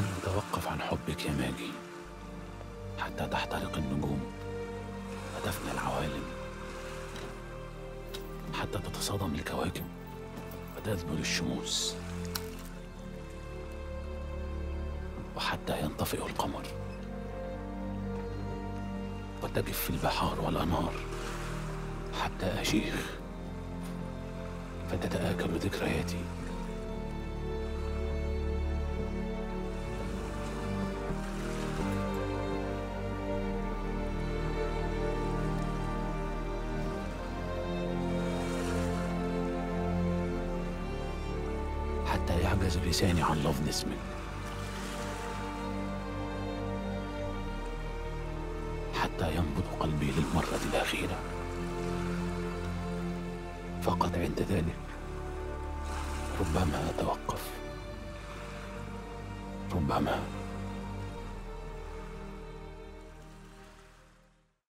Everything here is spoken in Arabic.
أتوقف عن حبك يا ماجي حتى تحترق النجوم وتفنى العوالم، حتى تتصادم الكواكب وتذبل الشموس، وحتى ينطفئ القمر وتجف البحار والأنهار، حتى أشيخ فتتآكل ذكرياتي. حتى يعجز لساني عن لفظ اسمك، حتى ينبض قلبي للمرة الأخيرة. فقط عند ذلك ربما أتوقف، ربما.